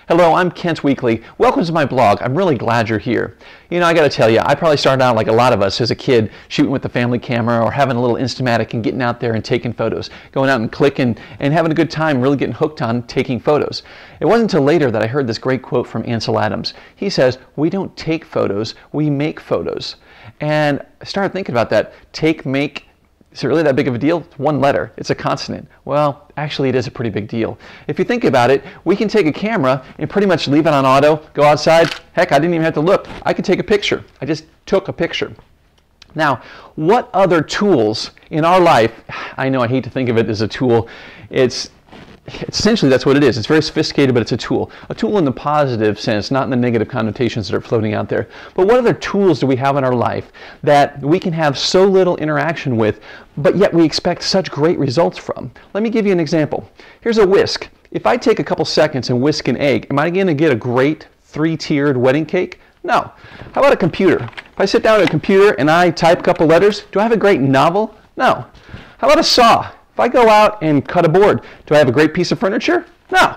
Hello, I'm Kent Weakley. Welcome to my blog. I'm really glad you're here. You know, I got to tell you, I probably started out like a lot of us as a kid, shooting with the family camera or having a little Instamatic and getting out there and taking photos, going out and clicking and having a good time, really getting hooked on taking photos. It wasn't until later that I heard this great quote from Ansel Adams. He says, "We don't take photos, we make photos." And I started thinking about that. Take, make. Is it really that big of a deal? It's one letter. It's a consonant. Well, actually it is a pretty big deal. If you think about it, we can take a camera and pretty much leave it on auto, go outside. Heck, I didn't even have to look. I could take a picture. I just took a picture. Now, what other tools in our life, I know I hate to think of it as a tool, essentially that's what it is. It's very sophisticated, but it's a tool. A tool in the positive sense, not in the negative connotations that are floating out there. But what other tools do we have in our life that we can have so little interaction with, but yet we expect such great results from? Let me give you an example. Here's a whisk. If I take a couple seconds and whisk an egg, am I going to get a great three-tiered wedding cake? No. How about a computer? If I sit down at a computer and I type a couple letters, do I have a great novel? No. How about a saw? If I go out and cut a board, do I have a great piece of furniture? No.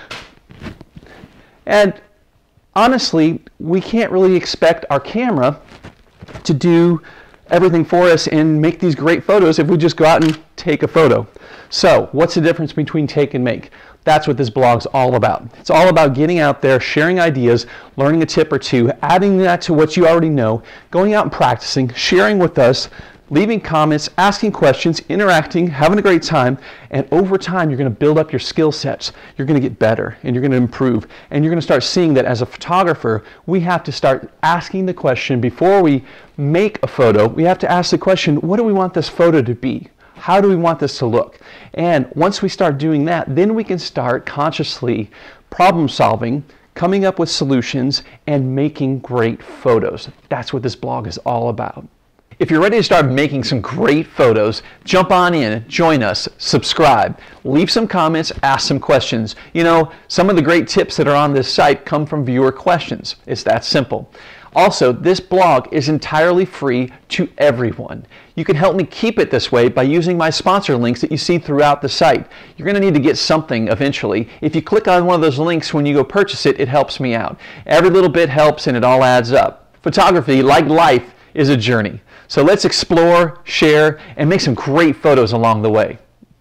And honestly, we can't really expect our camera to do everything for us and make these great photos if we just go out and take a photo. So, what's the difference between take and make? That's what this blog's all about. It's all about getting out there, sharing ideas, learning a tip or two, adding that to what you already know, going out and practicing, sharing with us, leaving comments, asking questions, interacting, having a great time, and over time you're going to build up your skill sets. You're going to get better and you're going to improve, and you're going to start seeing that as a photographer we have to start asking the question before we make a photo. We have to ask the question, what do we want this photo to be? How do we want this to look? And once we start doing that, then we can start consciously problem solving, coming up with solutions, and making great photos. That's what this blog is all about. If you're ready to start making some great photos, jump on in, join us, subscribe, leave some comments, ask some questions. You know, some of the great tips that are on this site come from viewer questions. It's that simple. Also, this blog is entirely free to everyone. You can help me keep it this way by using my sponsor links that you see throughout the site. You're going to need to get something eventually. If you click on one of those links when you go purchase it, it helps me out. Every little bit helps and it all adds up. Photography, like life, is a journey. So let's explore, share, and make some great photos along the way.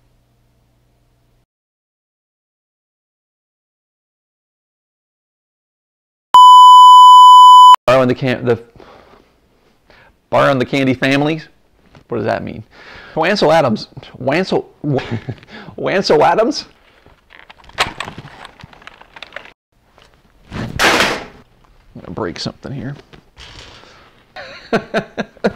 Borrowing the candy families? What does that mean? Ansel Adams. Ansel Adams? I'm going to break something here.